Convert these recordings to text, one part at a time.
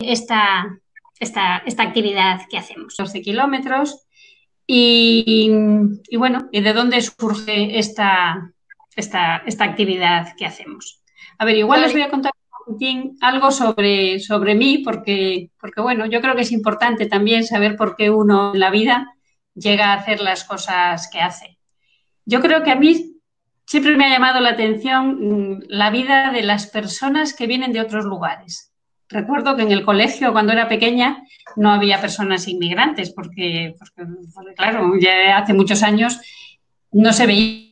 esta actividad que hacemos. 12 kilómetros y bueno, ¿y de dónde surge esta actividad que hacemos? A ver, igual les voy a contar un poquitín algo sobre mí, porque bueno, yo creo que es importante también saber por qué uno en la vida llega a hacer las cosas que hace. Yo creo que a mí siempre me ha llamado la atención la vida de las personas que vienen de otros lugares. Recuerdo que en el colegio, cuando era pequeña, no había personas inmigrantes, porque claro, ya hace muchos años no se veía.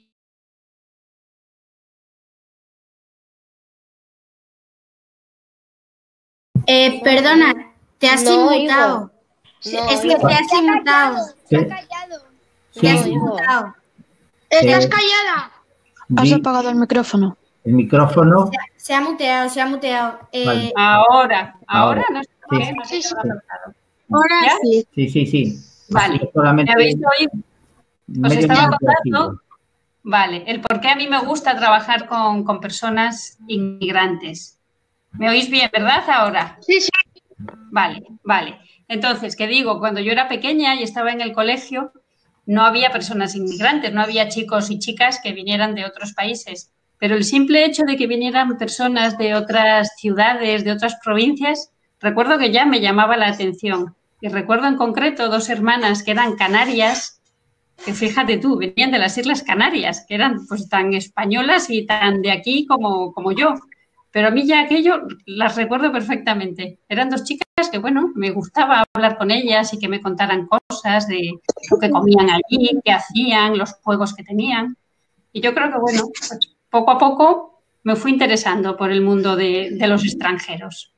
Perdona, te has inmutado. No, es que te has inmutado. Se ha callado. Te has inmutado. ¿Estás callada? Has apagado el micrófono. El micrófono. Se ha muteado, se ha muteado. Vale. Ahora no sé por Sí. qué, no sé qué me ha pasado. Ahora ¿Ya? sí. Sí. Vale, Solamente ¿me habéis oído? Os medio estaba minuto así. contando, vale, el por qué a mí me gusta trabajar con personas inmigrantes. ¿Me oís bien, verdad, ahora? Sí. Vale. Entonces, ¿qué digo? Cuando yo era pequeña y estaba en el colegio, no había personas inmigrantes, no había chicos y chicas que vinieran de otros países. Pero el simple hecho de que vinieran personas de otras ciudades, de otras provincias, recuerdo que ya me llamaba la atención. Y recuerdo en concreto 2 hermanas que eran canarias, que fíjate tú, venían de las Islas Canarias, que eran pues tan españolas y tan de aquí como yo. Pero a mí ya aquello las recuerdo perfectamente. Eran 2 chicas que, bueno, me gustaba hablar con ellas y que me contaran cosas de lo que comían allí, qué hacían, los juegos que tenían. Y yo creo que, bueno, pues, poco a poco me fui interesando por el mundo de los extranjeros.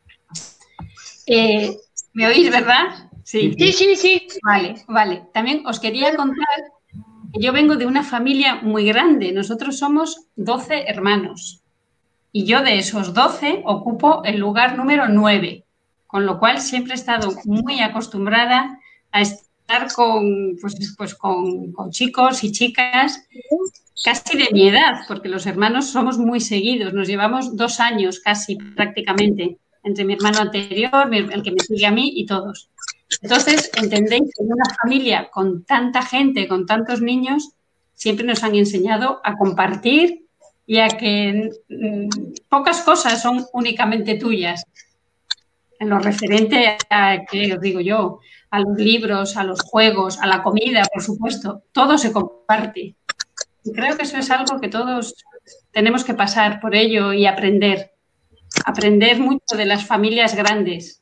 ¿Me oís, verdad? Sí. Vale. También os quería contar que yo vengo de una familia muy grande. Nosotros somos 12 hermanos. Y yo de esos 12 ocupo el lugar número 9, con lo cual siempre he estado muy acostumbrada a estar con chicos y chicas casi de mi edad, porque los hermanos somos muy seguidos, nos llevamos 2 años casi prácticamente, entre mi hermano anterior, el que me sigue a mí y todos. Entonces, entendéis que en una familia con tanta gente, con tantos niños, siempre nos han enseñado a compartir y a que pocas cosas son únicamente tuyas. En lo referente a, ¿qué os digo yo? A los libros, a los juegos, a la comida, por supuesto, todo se comparte. Y creo que eso es algo que todos tenemos que pasar por ello y aprender mucho de las familias grandes.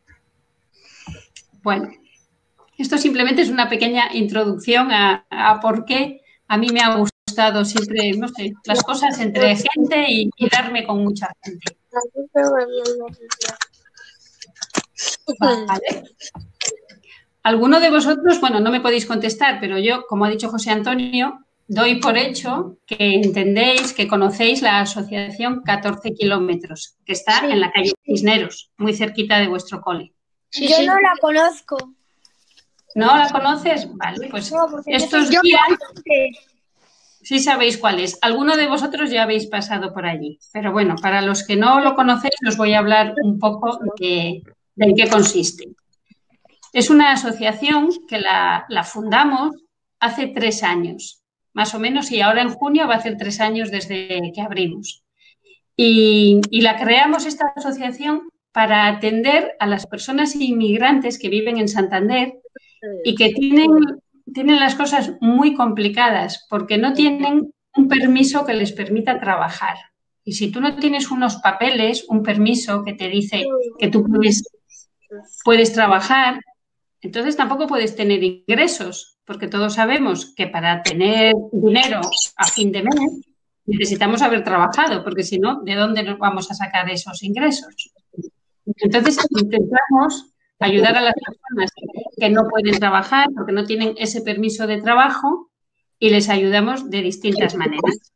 Bueno, esto simplemente es una pequeña introducción a por qué a mí me ha gustado siempre, no sé, las cosas entre gente y darme con mucha gente. Vale. Alguno de vosotros, bueno, no me podéis contestar, pero yo, como ha dicho José Antonio, doy por hecho que entendéis, que conocéis la asociación 14 kilómetros, que está en la calle Cisneros, muy cerquita de vuestro cole. Yo no la conozco. ¿No la conoces? Vale, pues No, porque estos días sí sabéis cuál es. Alguno de vosotros ya habéis pasado por allí, pero bueno, para los que no lo conocéis os voy a hablar un poco de en qué consiste. Es una asociación que la fundamos hace 3 años, más o menos, y ahora en junio va a hacer 3 años desde que abrimos. Y la creamos, esta asociación, para atender a las personas inmigrantes que viven en Santander y que tienen las cosas muy complicadas porque no tienen un permiso que les permita trabajar. Y si tú no tienes unos papeles, un permiso que te dice que tú puedes trabajar, entonces tampoco puedes tener ingresos, porque todos sabemos que para tener dinero a fin de mes necesitamos haber trabajado, porque si no, ¿de dónde nos vamos a sacar esos ingresos? Entonces intentamos ayudar a las personas que no pueden trabajar porque no tienen ese permiso de trabajo y les ayudamos de distintas maneras.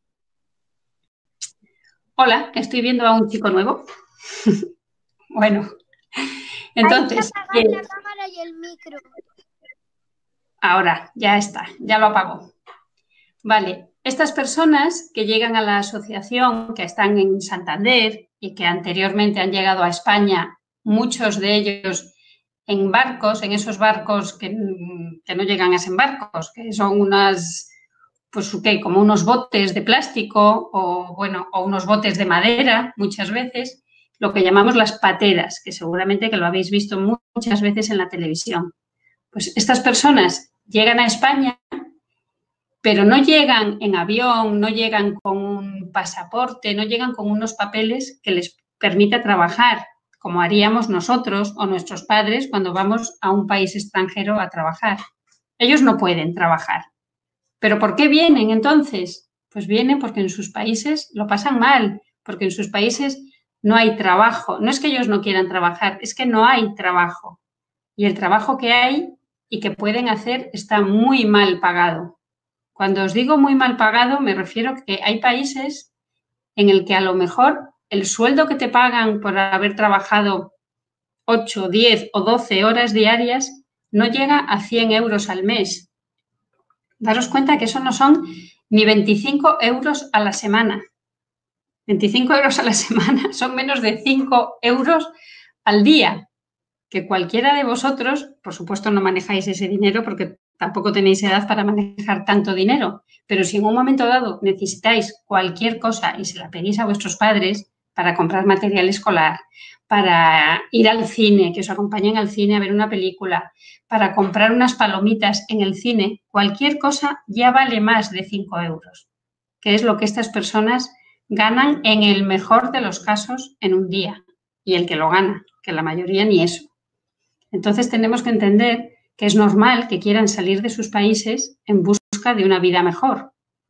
Hola, estoy viendo a un chico nuevo. Bueno, entonces... Hay que apagar la cámara y el micro. Ahora, ya está, ya lo apagó. Vale, estas personas que llegan a la asociación, que están en Santander y que anteriormente han llegado a España muchos de ellos en barcos, en esos barcos que no llegan a ser barcos, que son unas, pues ¿qué? Como unos botes de plástico o unos botes de madera, muchas veces, lo que llamamos las pateras, que seguramente que lo habéis visto muchas veces en la televisión. Pues estas personas llegan a España, pero no llegan en avión, no llegan con un pasaporte, no llegan con unos papeles que les permita trabajar, como haríamos nosotros o nuestros padres cuando vamos a un país extranjero a trabajar. Ellos no pueden trabajar. ¿Pero por qué vienen entonces? Pues vienen porque en sus países lo pasan mal, porque en sus países no hay trabajo. No es que ellos no quieran trabajar, es que no hay trabajo. Y el trabajo que hay y que pueden hacer está muy mal pagado. Cuando os digo muy mal pagado, me refiero a que hay países en el que a lo mejor el sueldo que te pagan por haber trabajado 8, 10 o 12 horas diarias no llega a 100 euros al mes. Daros cuenta que eso no son ni 25 euros a la semana. 25 euros a la semana son menos de 5 euros al día. Que cualquiera de vosotros, por supuesto no manejáis ese dinero porque tampoco tenéis edad para manejar tanto dinero, pero si en un momento dado necesitáis cualquier cosa y se la pedís a vuestros padres para comprar material escolar, para ir al cine, que os acompañen al cine a ver una película, para comprar unas palomitas en el cine, cualquier cosa ya vale más de 5 euros, que es lo que estas personas ganan en el mejor de los casos en un día, y el que lo gana, que la mayoría ni eso. Entonces tenemos que entender que es normal que quieran salir de sus países en busca de una vida mejor.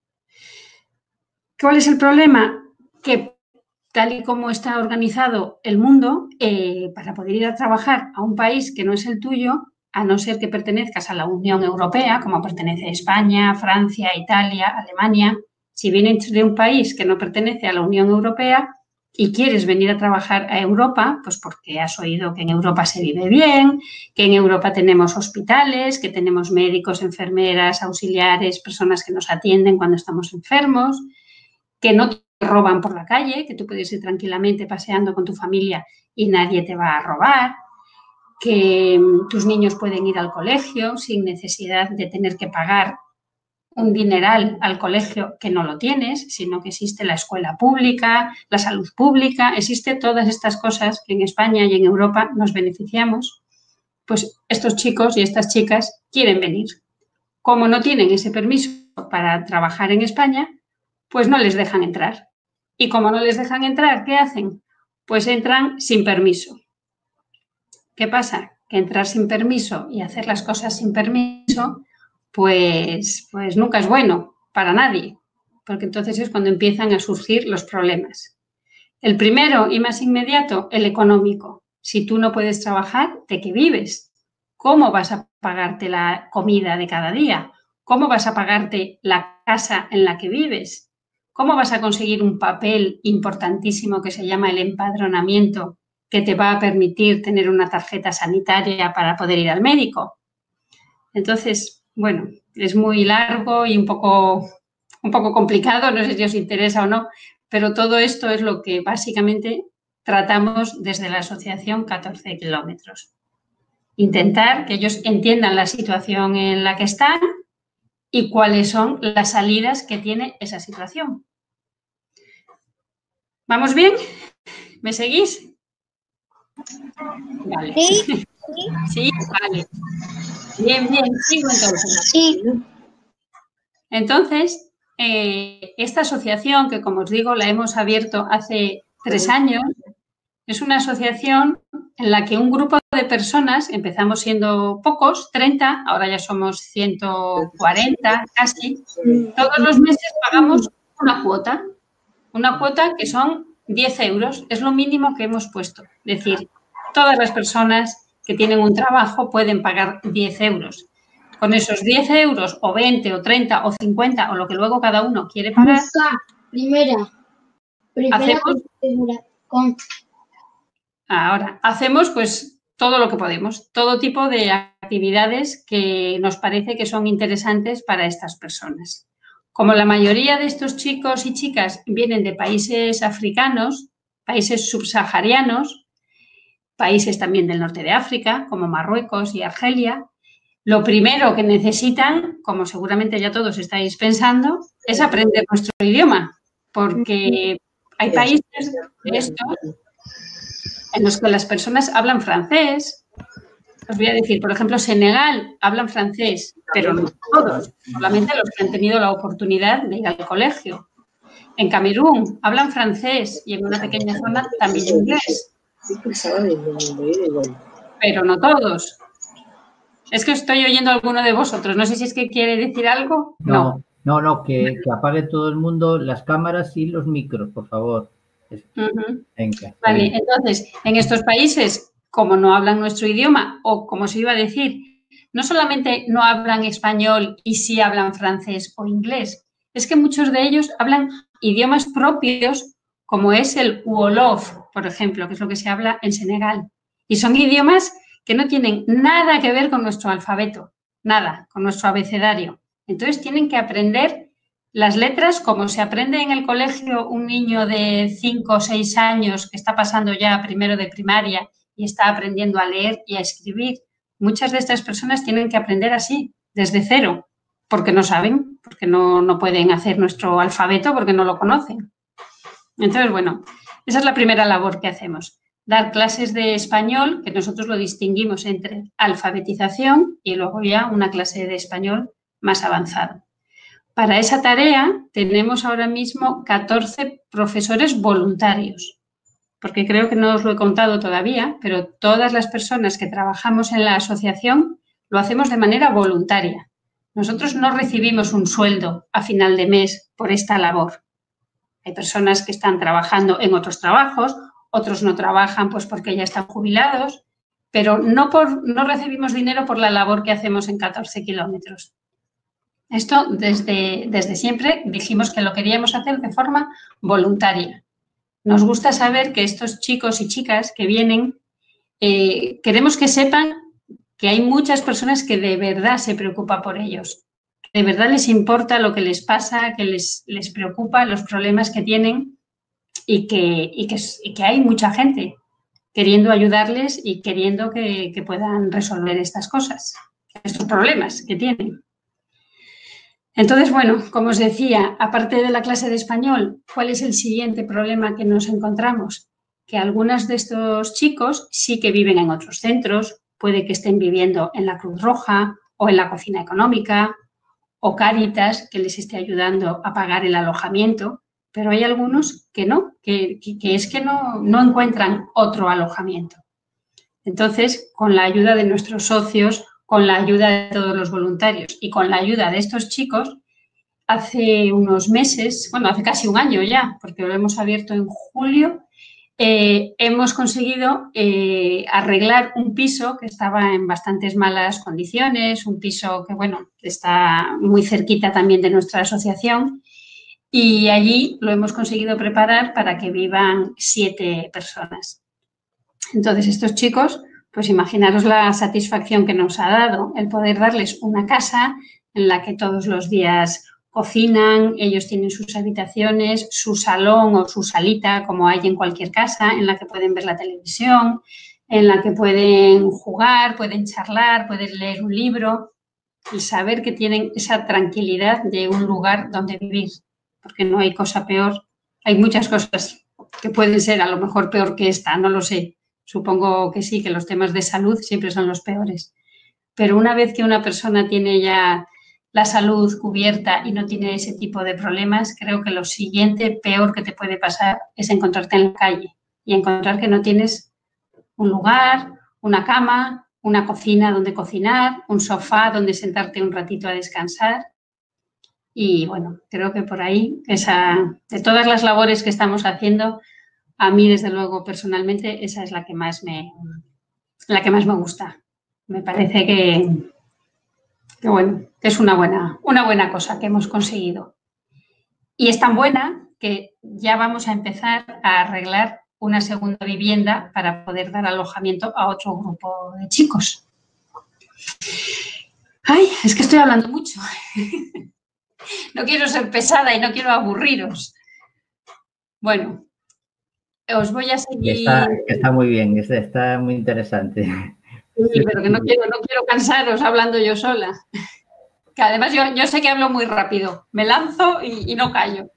¿Cuál es el problema? Que tal y como está organizado el mundo, para poder ir a trabajar a un país que no es el tuyo, a no ser que pertenezcas a la Unión Europea, como pertenece España, Francia, Italia, Alemania, si vienes de un país que no pertenece a la Unión Europea y quieres venir a trabajar a Europa, pues porque has oído que en Europa se vive bien, que en Europa tenemos hospitales, que tenemos médicos, enfermeras, auxiliares, personas que nos atienden cuando estamos enfermos, que no te roban por la calle, que tú puedes ir tranquilamente paseando con tu familia y nadie te va a robar, que tus niños pueden ir al colegio sin necesidad de tener que pagar un dineral al colegio que no lo tienes, sino que existe la escuela pública, la salud pública, existe todas estas cosas que en España y en Europa nos beneficiamos, pues estos chicos y estas chicas quieren venir. Como no tienen ese permiso para trabajar en España, pues no les dejan entrar. Y como no les dejan entrar, ¿qué hacen? Pues entran sin permiso. ¿Qué pasa? Que entrar sin permiso y hacer las cosas sin permiso pues nunca es bueno para nadie, porque entonces es cuando empiezan a surgir los problemas. El primero y más inmediato, el económico. Si tú no puedes trabajar, ¿de qué vives? ¿Cómo vas a pagarte la comida de cada día? ¿Cómo vas a pagarte la casa en la que vives? ¿Cómo vas a conseguir un papel importantísimo que se llama el empadronamiento, que te va a permitir tener una tarjeta sanitaria para poder ir al médico? Entonces, bueno, es muy largo y un poco complicado, no sé si os interesa o no, pero todo esto es lo que básicamente tratamos desde la asociación 14 kilómetros. Intentar que ellos entiendan la situación en la que están y cuáles son las salidas que tiene esa situación. ¿Vamos bien? ¿Me seguís? Vale. Sí. Sí, vale. Bien, sigo entonces. Sí. Entonces, esta asociación, que como os digo, la hemos abierto hace 3 años, es una asociación en la que un grupo de personas, empezamos siendo pocos, 30, ahora ya somos 140 casi, todos los meses pagamos una cuota que son 10 euros, es lo mínimo que hemos puesto. Es decir, todas las personas que tienen un trabajo pueden pagar 10 euros. Con esos 10 euros o 20 o 30 o 50 o lo que luego cada uno quiere pagar, hacemos pues todo lo que podemos, todo tipo de actividades que nos parece que son interesantes para estas personas. Como la mayoría de estos chicos y chicas vienen de países africanos, países subsaharianos, países también del norte de África, como Marruecos y Argelia. Lo primero que necesitan, como seguramente ya todos estáis pensando, es aprender nuestro idioma, porque hay países de estos en los que las personas hablan francés. Os voy a decir, por ejemplo, Senegal hablan francés, pero no todos, solamente los que han tenido la oportunidad de ir al colegio. En Camerún hablan francés y en una pequeña zona también inglés, pero no todos. Es que estoy oyendo a alguno de vosotros, no sé si es que quiere decir algo. No, que apague todo el mundo las cámaras y los micros, por favor. Venga, vale, entonces, en estos países, como no hablan nuestro idioma, o como se iba a decir, no solamente no hablan español y sí hablan francés o inglés, es que muchos de ellos hablan idiomas propios, como es el Wolof, por ejemplo, que es lo que se habla en Senegal. Y son idiomas que no tienen nada que ver con nuestro alfabeto, nada, con nuestro abecedario. Entonces tienen que aprender las letras como se aprende en el colegio un niño de 5 o 6 años que está pasando ya a primero de primaria y está aprendiendo a leer y a escribir. Muchas de estas personas tienen que aprender así, desde cero, porque no saben, porque no pueden hacer nuestro alfabeto, porque no lo conocen. Entonces, bueno, esa es la primera labor que hacemos. Dar clases de español, que nosotros lo distinguimos entre alfabetización y luego ya una clase de español más avanzado. Para esa tarea tenemos ahora mismo 14 profesores voluntarios, porque creo que no os lo he contado todavía, pero todas las personas que trabajamos en la asociación lo hacemos de manera voluntaria. Nosotros no recibimos un sueldo a final de mes por esta labor. Hay personas que están trabajando en otros trabajos, otros no trabajan pues porque ya están jubilados, pero no recibimos dinero por la labor que hacemos en 14 kilómetros. Esto desde siempre dijimos que lo queríamos hacer de forma voluntaria. Nos gusta saber que estos chicos y chicas que vienen, queremos que sepan que hay muchas personas que de verdad se preocupan por ellos, que de verdad les importa lo que les pasa, que les preocupa los problemas que tienen y que hay mucha gente queriendo ayudarles y queriendo que puedan resolver estas cosas, estos problemas que tienen. Entonces, bueno, como os decía, aparte de la clase de español, ¿cuál es el siguiente problema que nos encontramos? Que algunos de estos chicos sí que viven en otros centros, puede que estén viviendo en la Cruz Roja o en la Cocina Económica o Cáritas, que les esté ayudando a pagar el alojamiento, pero hay algunos que no, que es que no encuentran otro alojamiento. Entonces, con la ayuda de nuestros socios, con la ayuda de todos los voluntarios y con la ayuda de estos chicos, hace unos meses, bueno, hace casi un año ya, porque lo hemos abierto en julio, hemos conseguido arreglar un piso que estaba en bastantes malas condiciones, un piso que, bueno, está muy cerquita también de nuestra asociación y allí lo hemos conseguido preparar para que vivan 7 personas. Entonces, estos chicos, pues imaginaros la satisfacción que nos ha dado el poder darles una casa en la que todos los días cocinan, ellos tienen sus habitaciones, su salón o su salita, como hay en cualquier casa, en la que pueden ver la televisión, en la que pueden jugar, pueden charlar, pueden leer un libro y saber que tienen esa tranquilidad de un lugar donde vivir, porque no hay cosa peor. Hay muchas cosas que pueden ser a lo mejor peor que esta, no lo sé. Supongo que sí, que los temas de salud siempre son los peores. Pero una vez que una persona tiene ya la salud cubierta y no tiene ese tipo de problemas, creo que lo siguiente peor que te puede pasar es encontrarte en la calle y encontrar que no tienes un lugar, una cama, una cocina donde cocinar, un sofá donde sentarte un ratito a descansar. Y bueno, creo que por ahí, de todas las labores que estamos haciendo, a mí, desde luego, personalmente, esa es la que más me gusta. Me parece que bueno, que es una buena cosa que hemos conseguido. Y es tan buena que ya vamos a empezar a arreglar una segunda vivienda para poder dar alojamiento a otro grupo de chicos. Ay, es que estoy hablando mucho. No quiero ser pesada y no quiero aburriros. Bueno, os voy a seguir. Está muy bien, está muy interesante. Sí, pero que no quiero cansaros hablando yo sola. Que además yo sé que hablo muy rápido, me lanzo y no callo.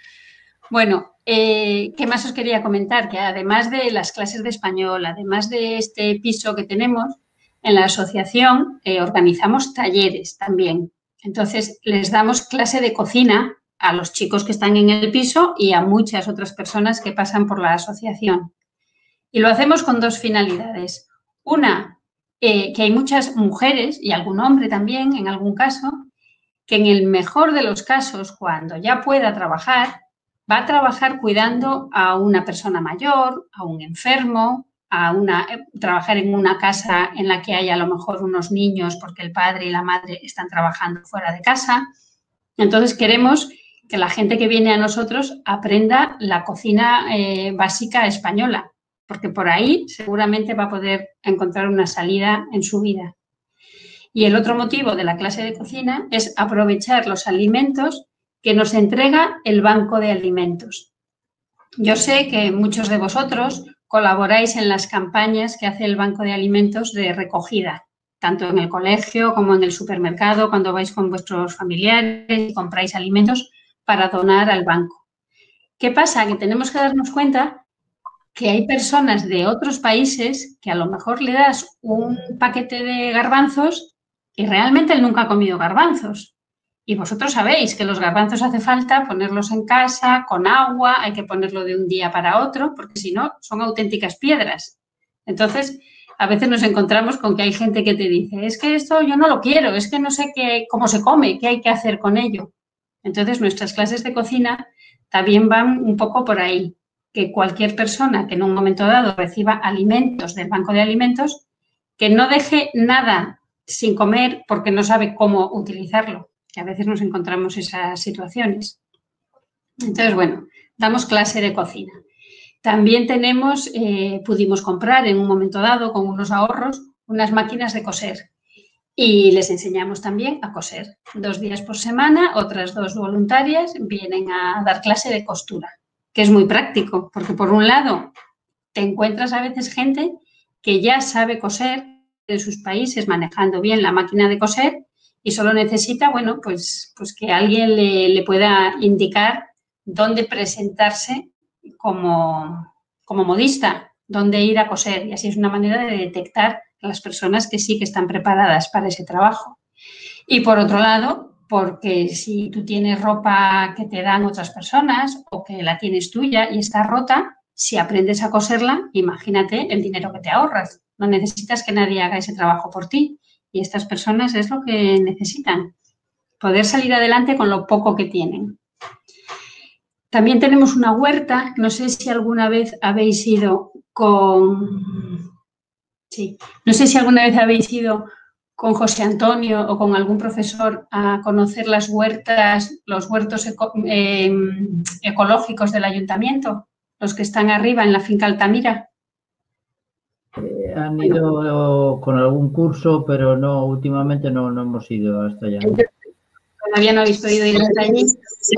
Bueno, ¿qué más os quería comentar? Que además de las clases de español, además de este piso que tenemos, en la asociación organizamos talleres también. Entonces, les damos clase de cocina a los chicos que están en el piso y a muchas otras personas que pasan por la asociación. Y lo hacemos con dos finalidades. Una, que hay muchas mujeres y algún hombre también, en algún caso, que en el mejor de los casos, cuando ya pueda trabajar, va a trabajar cuidando a una persona mayor, a un enfermo, trabajar en una casa en la que haya a lo mejor unos niños porque el padre y la madre están trabajando fuera de casa. Entonces, queremos que la gente que viene a nosotros aprenda la cocina básica española, porque por ahí seguramente va a poder encontrar una salida en su vida. Y el otro motivo de la clase de cocina es aprovechar los alimentos que nos entrega el Banco de Alimentos. Yo sé que muchos de vosotros colaboráis en las campañas que hace el Banco de Alimentos de recogida, tanto en el colegio como en el supermercado, cuando vais con vuestros familiares y compráis alimentos para donar al banco. ¿Qué pasa? Que tenemos que darnos cuenta que hay personas de otros países que a lo mejor le das un paquete de garbanzos y realmente él nunca ha comido garbanzos. Y vosotros sabéis que los garbanzos hace falta ponerlos en casa, con agua, hay que ponerlo de un día para otro, porque si no, son auténticas piedras. Entonces, a veces nos encontramos con que hay gente que te dice, es que esto yo no lo quiero, es que no sé cómo se come, qué hay que hacer con ello. Entonces, nuestras clases de cocina también van un poco por ahí, que cualquier persona que en un momento dado reciba alimentos del Banco de Alimentos, que no deje nada sin comer porque no sabe cómo utilizarlo, que a veces nos encontramos esas situaciones. Entonces, bueno, damos clase de cocina. También pudimos comprar en un momento dado, con unos ahorros, unas máquinas de coser. Y les enseñamos también a coser. 2 días por semana, otras 2 voluntarias vienen a dar clase de costura, que es muy práctico, porque por un lado te encuentras a veces gente que ya sabe coser de sus países manejando bien la máquina de coser y solo necesita, bueno, pues que alguien le pueda indicar dónde presentarse como modista, dónde ir a coser. Y así es una manera de detectar a las personas que sí que están preparadas para ese trabajo. Y por otro lado, porque si tú tienes ropa que te dan otras personas o que la tienes tuya y está rota, si aprendes a coserla, imagínate el dinero que te ahorras. No necesitas que nadie haga ese trabajo por ti. Y estas personas es lo que necesitan, poder salir adelante con lo poco que tienen. También tenemos una huerta, no sé si alguna vez habéis ido con José Antonio o con algún profesor a conocer las huertas, los huertos ecológicos del ayuntamiento, los que están arriba en la finca Altamira. Han ido con algún curso, pero no, últimamente no hemos ido hasta allá. Todavía no habéis podido ir hasta allí.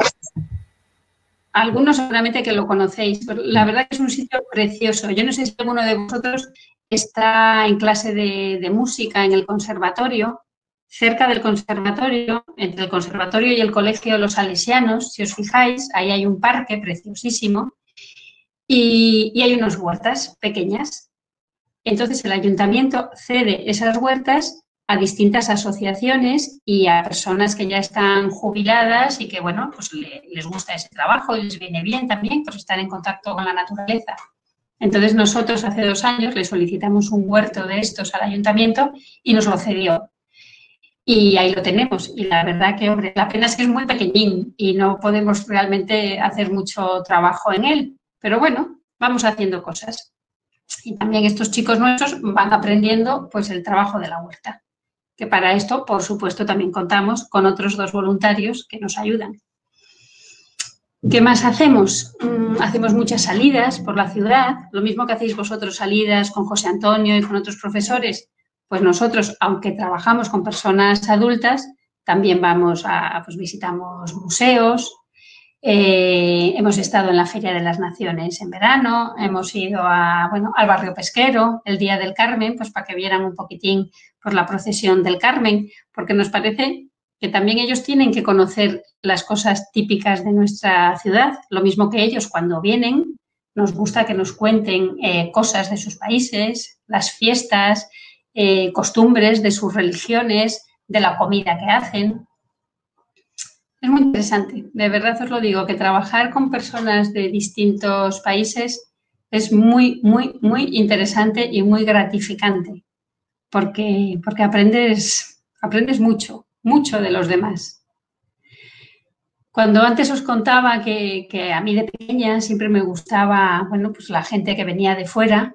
Algunos seguramente que lo conocéis, pero la verdad que es un sitio precioso. Yo no sé si alguno de vosotros está en clase de música en el conservatorio. Cerca del conservatorio, entre el conservatorio y el colegio de los Salesianos, si os fijáis, ahí hay un parque preciosísimo y hay unas huertas pequeñas. Entonces, el ayuntamiento cede esas huertas a distintas asociaciones y a personas que ya están jubiladas y que, bueno, pues les gusta ese trabajo y les viene bien también pues estar en contacto con la naturaleza. Entonces, nosotros hace 2 años le solicitamos un huerto de estos al ayuntamiento y nos lo cedió. Y ahí lo tenemos. Y la verdad que, hombre, la pena es que es muy pequeñín y no podemos realmente hacer mucho trabajo en él. Pero bueno, vamos haciendo cosas. Y también estos chicos nuestros van aprendiendo pues el trabajo de la huerta, que para esto, por supuesto, también contamos con otros 2 voluntarios que nos ayudan. ¿Qué más hacemos? Hacemos muchas salidas por la ciudad, lo mismo que hacéis vosotros, salidas con José Antonio y con otros profesores, pues nosotros, aunque trabajamos con personas adultas, también vamos pues visitamos museos, Hemos estado en la Feria de las Naciones en verano, hemos ido al barrio pesquero el Día del Carmen, pues para que vieran un poquitín por la procesión del Carmen, porque nos parece que también ellos tienen que conocer las cosas típicas de nuestra ciudad, lo mismo que ellos cuando vienen, nos gusta que nos cuenten cosas de sus países, las fiestas, costumbres de sus religiones, de la comida que hacen. Es muy interesante, de verdad os lo digo, que trabajar con personas de distintos países es muy, muy, muy interesante y muy gratificante, porque aprendes mucho, mucho de los demás. Cuando antes os contaba que a mí de pequeña siempre me gustaba, bueno, pues la gente que venía de fuera,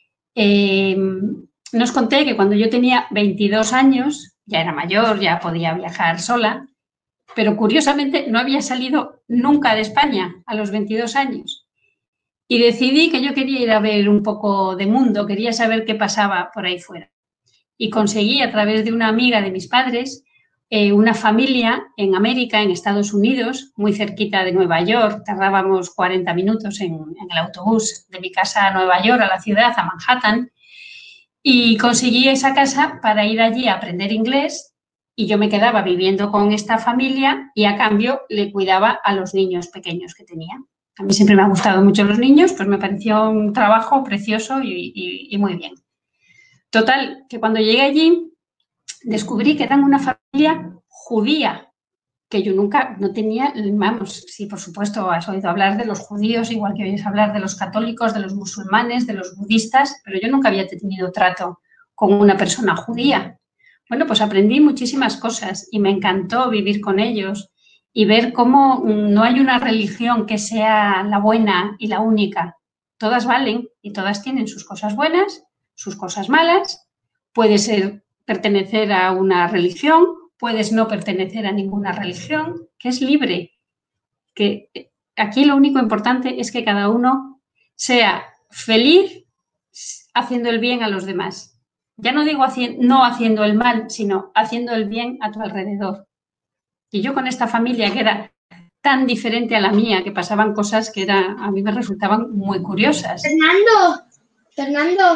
nos conté que cuando yo tenía 22 años, ya era mayor, ya podía viajar sola, pero curiosamente no había salido nunca de España a los 22 años. Y decidí que yo quería ir a ver un poco de mundo, quería saber qué pasaba por ahí fuera. Y conseguí a través de una amiga de mis padres una familia en América, en Estados Unidos, muy cerquita de Nueva York. Tardábamos 40 minutos en el autobús de mi casa a Nueva York, a la ciudad, a Manhattan. Y conseguí esa casa para ir allí a aprender inglés. Y yo me quedaba viviendo con esta familia y a cambio le cuidaba a los niños pequeños que tenía. A mí siempre me han gustado mucho los niños, pues me pareció un trabajo precioso y muy bien. Total, que cuando llegué allí descubrí que eran una familia judía, que yo nunca no tenía, vamos, sí, por supuesto, has oído hablar de los judíos, igual que oyes hablar de los católicos, de los musulmanes, de los budistas, pero yo nunca había tenido trato con una persona judía. Bueno, pues aprendí muchísimas cosas y me encantó vivir con ellos y ver cómo no hay una religión que sea la buena y la única. Todas valen y todas tienen sus cosas buenas, sus cosas malas. Puede ser pertenecer a una religión, puedes no pertenecer a ninguna religión, que es libre. Que aquí lo único importante es que cada uno sea feliz haciendo el bien a los demás. Ya no digo no haciendo el mal, sino haciendo el bien a tu alrededor. Y yo con esta familia que era tan diferente a la mía, que pasaban cosas que a mí me resultaban muy curiosas. Fernando.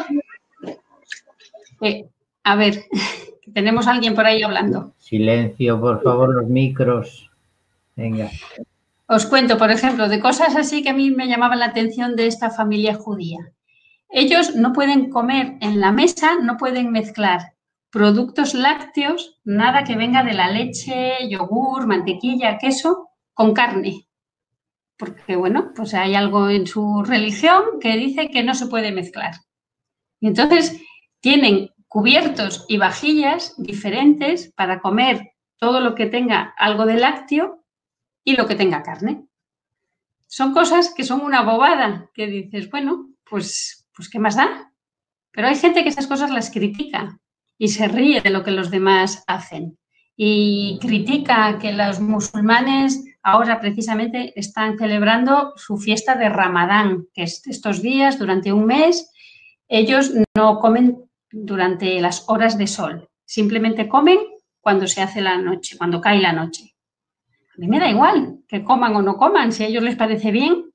A ver, tenemos a alguien por ahí hablando. Silencio, por favor, los micros. Venga. Os cuento, por ejemplo, de cosas así que a mí me llamaban la atención de esta familia judía. Ellos no pueden comer en la mesa, no pueden mezclar productos lácteos, nada que venga de la leche, yogur, mantequilla, queso, con carne. Porque, bueno, pues hay algo en su religión que dice que no se puede mezclar. Y entonces tienen cubiertos y vajillas diferentes para comer todo lo que tenga algo de lácteo y lo que tenga carne. Son cosas que son una bobada, que dices, bueno, pues ¿qué más da? Pero hay gente que esas cosas las critica y se ríe de lo que los demás hacen. Y critica que los musulmanes ahora precisamente están celebrando su fiesta de Ramadán, que es estos días, durante un mes, ellos no comen durante las horas de sol, simplemente comen cuando se hace la noche, cuando cae la noche. A mí me da igual que coman o no coman, si a ellos les parece bien.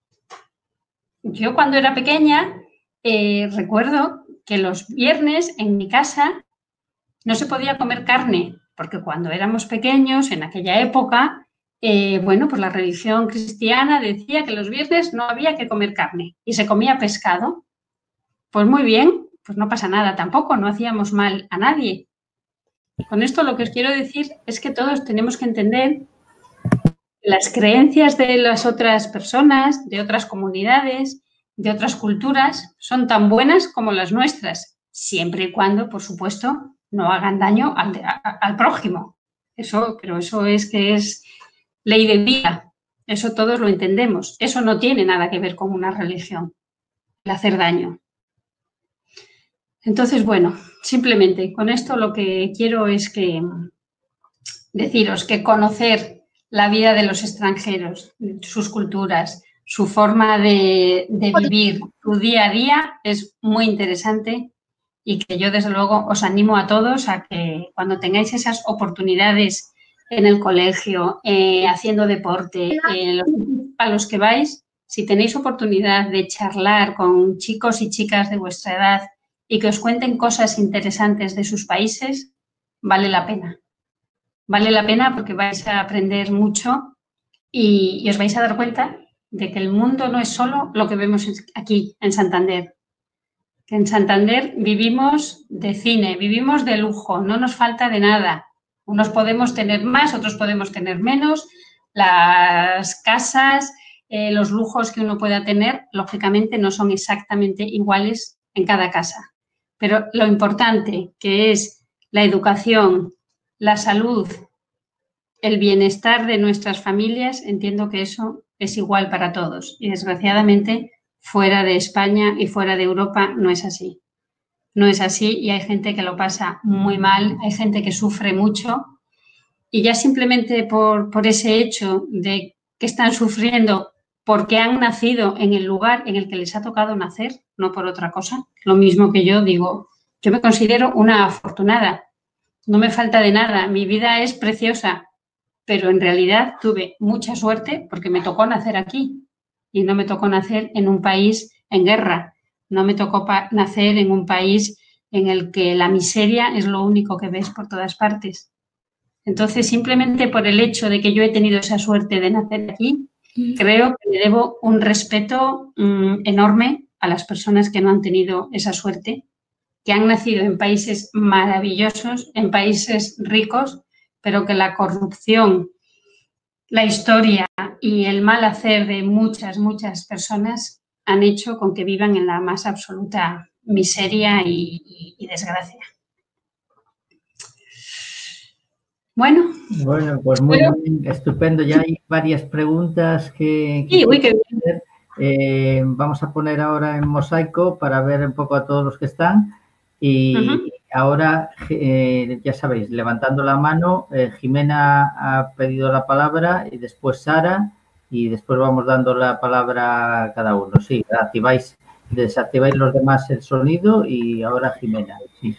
Yo cuando era pequeña recuerdo que los viernes en mi casa no se podía comer carne, porque cuando éramos pequeños, en aquella época, bueno, pues la religión cristiana decía que los viernes no había que comer carne y se comía pescado. Pues muy bien, pues no pasa nada tampoco, no hacíamos mal a nadie. Con esto lo que os quiero decir es que todos tenemos que entender que las creencias de las otras personas, de otras comunidades, de otras culturas, son tan buenas como las nuestras, siempre y cuando, por supuesto, no hagan daño al prójimo. Pero eso es que es ley de vida, eso todos lo entendemos. Eso no tiene nada que ver con una religión, el hacer daño. Entonces, bueno, simplemente con esto lo que quiero es deciros que conocer la vida de los extranjeros, sus culturas, su forma de vivir, su día a día es muy interesante y que yo desde luego os animo a todos a que cuando tengáis esas oportunidades en el colegio, haciendo deporte, a los que vais, si tenéis oportunidad de charlar con chicos y chicas de vuestra edad y que os cuenten cosas interesantes de sus países, vale la pena. Vale la pena porque vais a aprender mucho y os vais a dar cuenta de que el mundo no es solo lo que vemos aquí, en Santander. Que en Santander vivimos de cine, vivimos de lujo, no nos falta de nada. Unos podemos tener más, otros podemos tener menos. Las casas, los lujos que uno pueda tener, lógicamente no son exactamente iguales en cada casa. Pero lo importante, que es la educación, la salud, el bienestar de nuestras familias, entiendo que eso es igual para todos. Y desgraciadamente, fuera de España y fuera de Europa no es así. No es así y hay gente que lo pasa muy mal, hay gente que sufre mucho y ya simplemente por ese hecho de que están sufriendo porque han nacido en el lugar en el que les ha tocado nacer, no por otra cosa. Lo mismo que yo digo, yo me considero una afortunada, no me falta de nada, mi vida es preciosa, pero en realidad tuve mucha suerte porque me tocó nacer aquí y no me tocó nacer en un país en guerra. No me tocó nacer en un país en el que la miseria es lo único que ves por todas partes. Entonces, simplemente por el hecho de que yo he tenido esa suerte de nacer aquí, creo que le debo un respeto enorme a las personas que no han tenido esa suerte, que han nacido en países maravillosos, en países ricos, pero que la corrupción, la historia y el mal hacer de muchas, muchas personas han hecho con que vivan en la más absoluta miseria y desgracia. Bueno, pues muy bien, estupendo. Ya hay varias preguntas que sí, qué bien. Vamos a poner ahora en mosaico para ver un poco a todos los que están. Y ahora, ya sabéis, levantando la mano, Jimena ha pedido la palabra y después Sara. Y después vamos dando la palabra a cada uno. Sí, desactiváis los demás el sonido y ahora Jimena. Sí.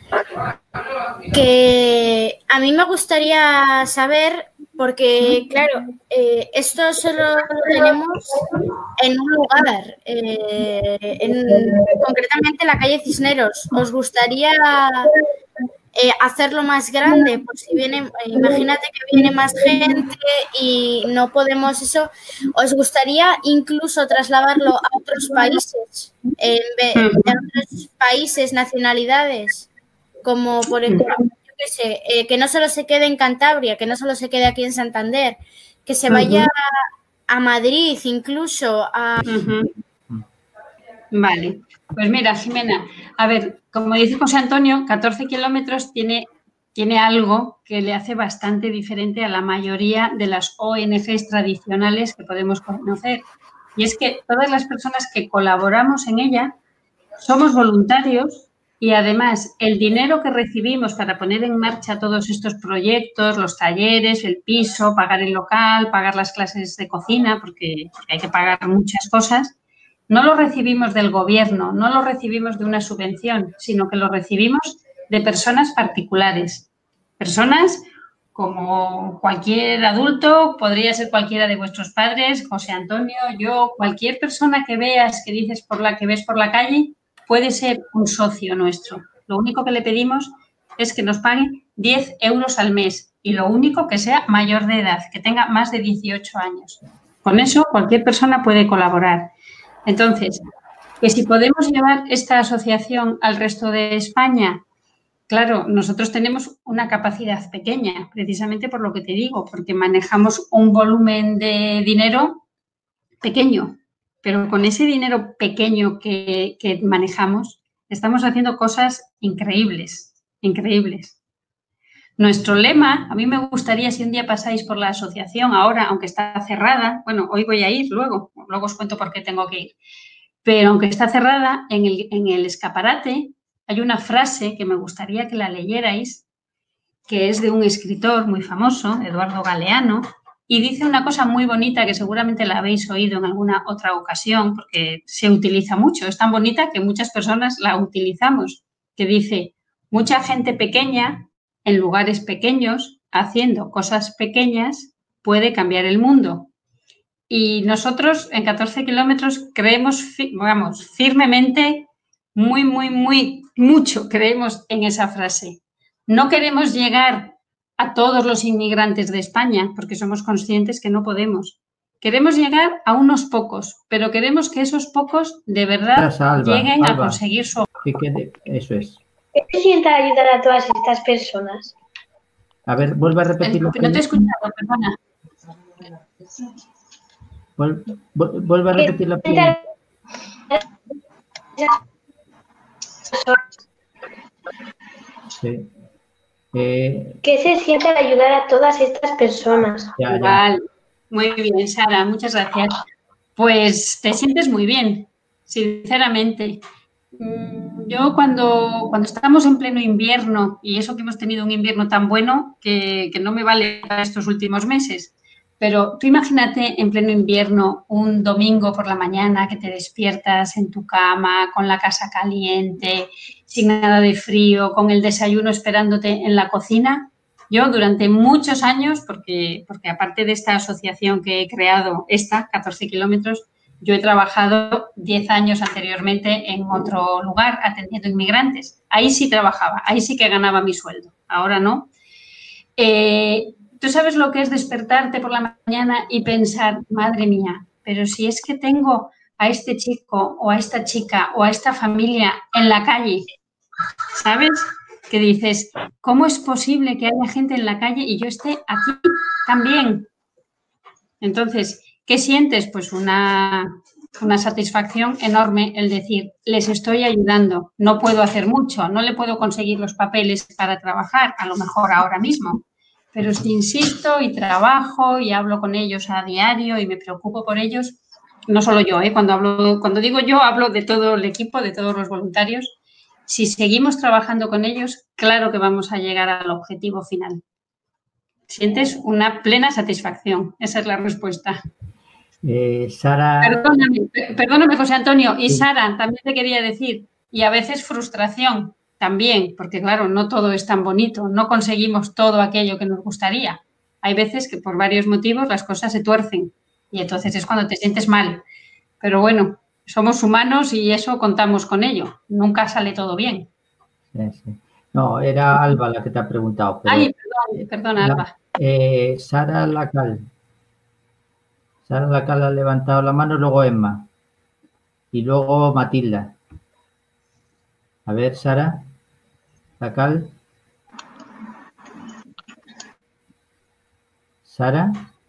Que a mí me gustaría saber, porque claro, esto solo lo tenemos en un lugar, concretamente la calle Cisneros. ¿Os gustaría hacerlo más grande? Por si viene, imagínate que viene más gente y no podemos eso. ¿Os gustaría incluso trasladarlo a otros países, a otros países, nacionalidades? Como por ejemplo, yo qué sé, que no solo se quede en Cantabria, que no solo se quede aquí en Santander, que se vaya a Madrid incluso. Vale, pues mira, Jimena, a ver, como dice José Antonio, 14 kilómetros tiene algo que le hace bastante diferente a la mayoría de las ONGs tradicionales que podemos conocer. Y es que todas las personas que colaboramos en ella somos voluntarios y además el dinero que recibimos para poner en marcha todos estos proyectos, los talleres, el piso, pagar el local, pagar las clases de cocina, porque hay que pagar muchas cosas, no lo recibimos del gobierno, no lo recibimos de una subvención, sino que lo recibimos de personas particulares. Personas como cualquier adulto, podría ser cualquiera de vuestros padres, José Antonio, yo, cualquier persona que veas, que ves por la calle, puede ser un socio nuestro. Lo único que le pedimos es que nos pague 10 euros al mes y lo único que sea mayor de edad, que tenga más de 18 años. Con eso cualquier persona puede colaborar. Entonces, que si podemos llevar esta asociación al resto de España, claro, nosotros tenemos una capacidad pequeña, precisamente por lo que te digo, porque manejamos un volumen de dinero pequeño. Pero con ese dinero pequeño que manejamos, estamos haciendo cosas increíbles, increíbles. Nuestro lema, a mí me gustaría, si un día pasáis por la asociación ahora, aunque está cerrada, bueno, hoy voy a ir luego os cuento por qué tengo que ir, pero aunque está cerrada, en el escaparate hay una frase que me gustaría que la leyerais, que es de un escritor muy famoso, Eduardo Galeano, y dice una cosa muy bonita que seguramente la habéis oído en alguna otra ocasión porque se utiliza mucho. Es tan bonita que muchas personas la utilizamos, que dice, mucha gente pequeña en lugares pequeños haciendo cosas pequeñas puede cambiar el mundo. Y nosotros en 14 kilómetros creemos, vamos, firmemente, mucho creemos en esa frase. No queremos llegar a todos los inmigrantes de España porque somos conscientes que no podemos. Queremos llegar a unos pocos, pero queremos que esos pocos de verdad lleguen a conseguir su objetivo. Eso es. ¿Qué se siente ayudar a todas estas personas? A ver, vuelve a repetir. No te he escuchado, perdona. Vuelve a repetir la pregunta. Sí. ¿Qué se siente al ayudar a todas estas personas? Ya. Vale. Muy bien, Sara, muchas gracias. Pues te sientes muy bien, sinceramente. Yo cuando estamos en pleno invierno, y eso que hemos tenido un invierno tan bueno que no me vale para estos últimos meses, pero tú imagínate en pleno invierno, un domingo por la mañana que te despiertas en tu cama, con la casa caliente, sin nada de frío, con el desayuno esperándote en la cocina. Yo durante muchos años, porque aparte de esta asociación que he creado, 14 kilómetros, yo he trabajado 10 años anteriormente en otro lugar atendiendo inmigrantes. Ahí sí trabajaba, ahí sí que ganaba mi sueldo, ahora no. ¿Tú sabes lo que es despertarte por la mañana y pensar, madre mía, pero si es que tengo a este chico o a esta chica o a esta familia en la calle, ¿sabes? Que dices, ¿cómo es posible que haya gente en la calle y yo esté aquí también? Entonces, ¿qué sientes? Pues una satisfacción enorme el decir, les estoy ayudando, no puedo hacer mucho, no le puedo conseguir los papeles para trabajar, a lo mejor ahora mismo, pero si insisto y trabajo y hablo con ellos a diario y me preocupo por ellos, no solo yo, cuando digo yo, hablo de todo el equipo, de todos los voluntarios. Si seguimos trabajando con ellos, claro que vamos a llegar al objetivo final. Sientes una plena satisfacción. Esa es la respuesta. Sara. Perdóname, José Antonio. Y Sara, también te quería decir, y a veces frustración también, porque claro, no todo es tan bonito, no conseguimos todo aquello que nos gustaría. Hay veces que por varios motivos las cosas se tuercen y entonces es cuando te sientes mal. Pero bueno, somos humanos y eso contamos con ello. Nunca sale todo bien. Sí. No, era Alba la que te ha preguntado. Pero, ay, perdona, Alba. Sara Lacal. Sara Lacal ha levantado la mano, luego Emma. Y luego Matilda. A ver, Sara Lacal. Sara.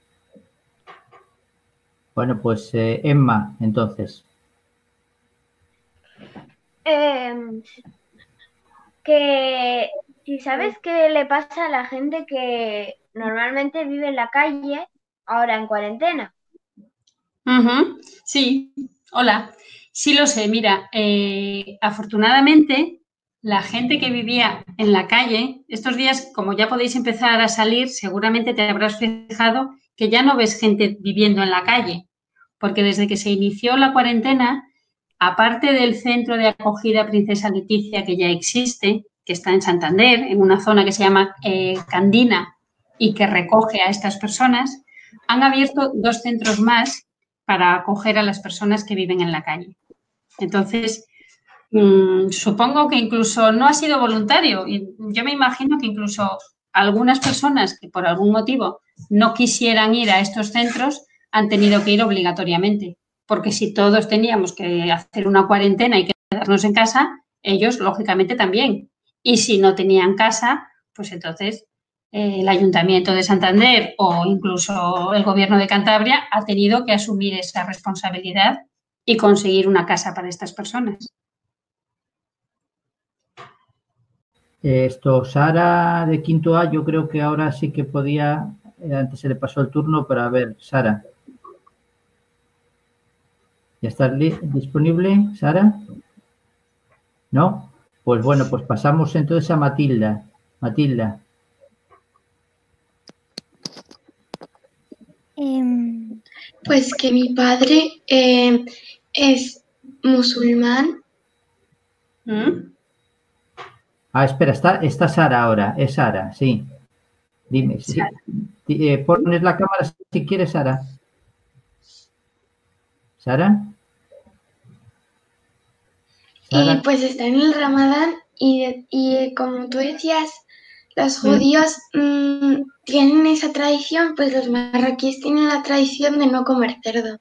Bueno, pues Emma, entonces. Que si sabes qué le pasa a la gente que normalmente vive en la calle, ahora en cuarentena. Sí, hola. Sí lo sé, mira, afortunadamente la gente que vivía en la calle, estos días, como ya podéis empezar a salir, seguramente te habrás fijado que ya no ves gente viviendo en la calle, porque desde que se inició la cuarentena, aparte del centro de acogida Princesa Leticia que ya existe, que está en Santander, en una zona que se llama Candina y que recoge a estas personas, han abierto 2 centros más para acoger a las personas que viven en la calle. Entonces, supongo que incluso no ha sido voluntario y yo me imagino que incluso algunas personas que por algún motivo no quisieran ir a estos centros han tenido que ir obligatoriamente, porque si todos teníamos que hacer una cuarentena y quedarnos en casa, ellos lógicamente también. Y si no tenían casa, pues entonces el Ayuntamiento de Santander o incluso el Gobierno de Cantabria ha tenido que asumir esa responsabilidad y conseguir una casa para estas personas. Sara de quinto A, yo creo que ahora sí que podía, antes se le pasó el turno, pero a ver, Sara. ¿Ya está disponible, Sara? ¿No? Pues bueno, pues pasamos entonces a Matilda. Matilda. Pues que mi padre es musulmán. Espera, está Sara ahora. Es Sara, sí. Dime, sí. Pones la cámara si quieres, Sara. ¿Sara? ¿Sara? Pues está en el Ramadán y como tú decías, los judíos tienen esa tradición, pues los marroquíes tienen la tradición de no comer cerdo.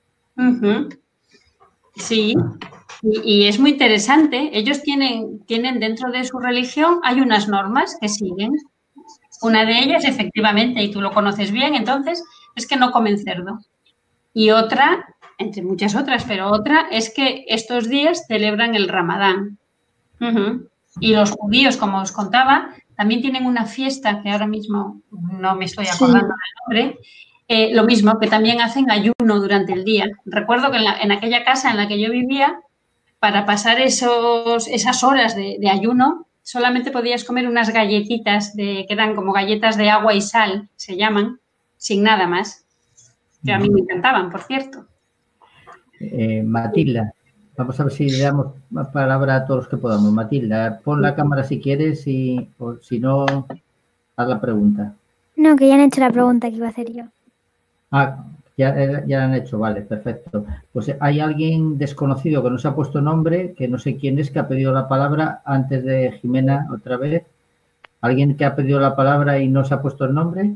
Sí, y es muy interesante. Ellos tienen dentro de su religión, hay unas normas que siguen. Una de ellas, efectivamente, y tú lo conoces bien, entonces, es que no comen cerdo. Y otra, entre muchas otras, pero otra es que estos días celebran el Ramadán. Y los judíos, como os contaba, también tienen una fiesta que ahora mismo no me estoy acordando del nombre. Lo mismo, que también hacen ayuno durante el día. Recuerdo que en aquella casa en la que yo vivía, para pasar esas horas de ayuno, solamente podías comer unas galletitas que eran como galletas de agua y sal, se llaman, sin nada más. Que a mí me encantaban, por cierto. Matilda, vamos a ver si le damos palabra a todos los que podamos. Matilda, pon la cámara si quieres o si no, haz la pregunta. No, que ya han hecho la pregunta que iba a hacer yo. Ah, ya la han hecho, vale, perfecto. Pues hay alguien desconocido que no se ha puesto nombre, que no sé quién es, que ha pedido la palabra antes de Jimena otra vez. ¿Alguien que ha pedido la palabra y no se ha puesto el nombre?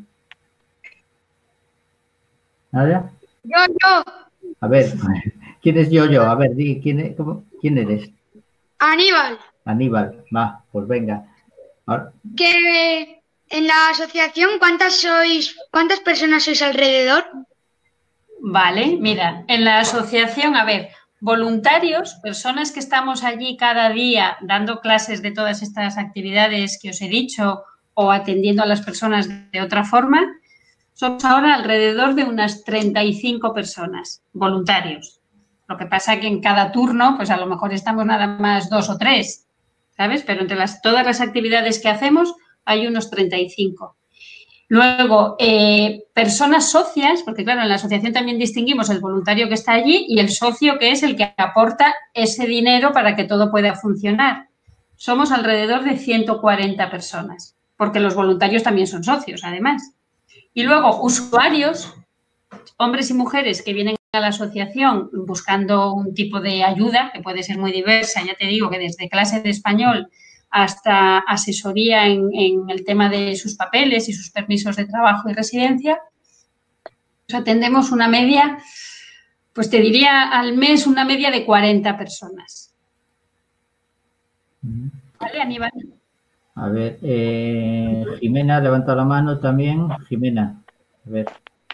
¿Nada? Yo. A ver, ¿quién es yo? A ver, di, ¿quién eres? Aníbal. Aníbal, va, pues venga. Ahora, Que en la asociación, ¿cuántas personas sois alrededor? Vale, mira, en la asociación, a ver, voluntarios, personas que estamos allí cada día dando clases de todas estas actividades que os he dicho o atendiendo a las personas de otra forma, somos ahora alrededor de unas 35 personas, voluntarios. Lo que pasa que en cada turno, pues a lo mejor estamos nada más 2 o 3, ¿sabes? Pero entre todas las actividades que hacemos hay unos 35. Luego, personas socias, porque claro, en la asociación también distinguimos el voluntario que está allí y el socio, que es el que aporta ese dinero para que todo pueda funcionar. Somos alrededor de 140 personas, porque los voluntarios también son socios, además. Y luego, usuarios, hombres y mujeres que vienen a la asociación buscando un tipo de ayuda, que puede ser muy diversa, ya te digo que desde clase de español hasta asesoría en el tema de sus papeles y sus permisos de trabajo y residencia. Pues atendemos una media, pues te diría al mes una media de 40 personas. ¿Vale, Aníbal? A ver, Jimena, levanta la mano también. Jimena, a ver.